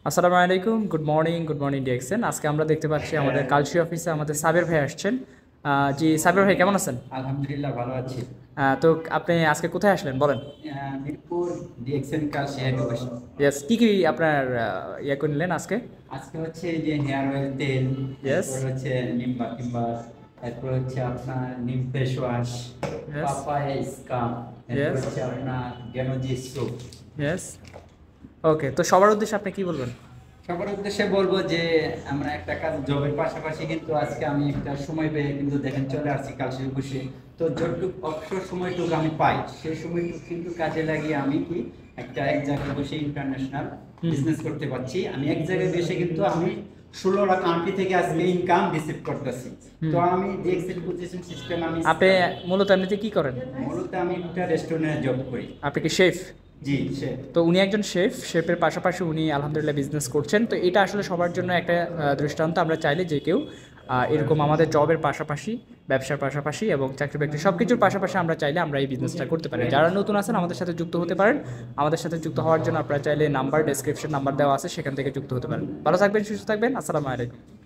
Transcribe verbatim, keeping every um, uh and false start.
আসসালামু আলাইকুম, good morning good morning DXN. আজকে আমরা দেখতে পাচ্ছি আমাদের কালসি অফিসে আমাদের সাবের ভাই আসছেন। আহ, জি সাবের ভাই, কেমন আছেন? আলহামদুলিল্লাহ ভালো আছি। আহ, তো আপনি আজকে কোথায় আসলেন বলেন। আহ, মিরপুর ডিএক্সএন কার শেয়ার বসে। ইয়েস, কী কী আপনার আহ, ইয়ে করে নিলেন আজকে? আজকে হচ্ছে এই যে হেয়ার অয়েল তেল, ইয়েস। তারপর হচ্ছে নিম বা কিংবা তারপর হচ্ছে আপনার নিম face wash, yes. Papaya scrub, তারপর ইয়েস। হচ্ছে আপনার গেনোজি সোপ। ইয়েস। ওকে, তো সবার উদ্দেশ্যে আপনি কি বলবেন? সবার উদ্দেশ্যে বলবো যে আমরা একটা কাজ জবের পাশাপাশি কিন্তু আজকে আমি একটা সময় পেয়ে কিন্তু দেখেন চলে আসছি কালসি বসে। তো যতটুকু অবসর সময়টুকু আমি পাই সেই সময়টুকু কিন্তু কাজে লাগিয়ে আমি কি একটা এক জায়গায় বসে ইন্টারন্যাশনাল হুম। বিজনেস করতে পারছি। আমি এক জায়গায় বসে কিন্তু আমি ষোলোটা কান্ট্রি থেকে আজকে ইনকাম রিসিভ করতেছি। হুম। তো আমি ডিএক্সএল পজিশন সিস্টেম আমি আপনি মূলত এমনিতে কি করেন? মূলত আমি একটা রেস্টুরেন্টে জব করি। আপনি কি শেফ? জি সে তো উনি একজন শেফ, শেফের পাশাপাশি উনি আলহামদুলিল্লাহ বিজনেস করছেন। তো এটা আসলে সবার জন্য একটা আহ, দৃষ্টান্ত। আমরা চাইলে যে কেউ আহ, এরকম আমাদের জবের পাশাপাশি, ব্যবসার পাশাপাশি এবং চাকরি বাকরি সব কিছুর পাশাপাশি আমরা চাইলে আমরা এই বিজনেসটা করতে পারি। যারা নতুন আছেন আমাদের সাথে যুক্ত হতে পারেন। আমাদের সাথে যুক্ত হওয়ার জন্য আপনারা চাইলে নাম্বার, ডেসক্রিপশন নাম্বার দেওয়া আছে, সেখান থেকে যুক্ত হতে পারেন। ভালো থাকবেন, সুস্থ থাকবেন। আসসালামু আলাইকুম।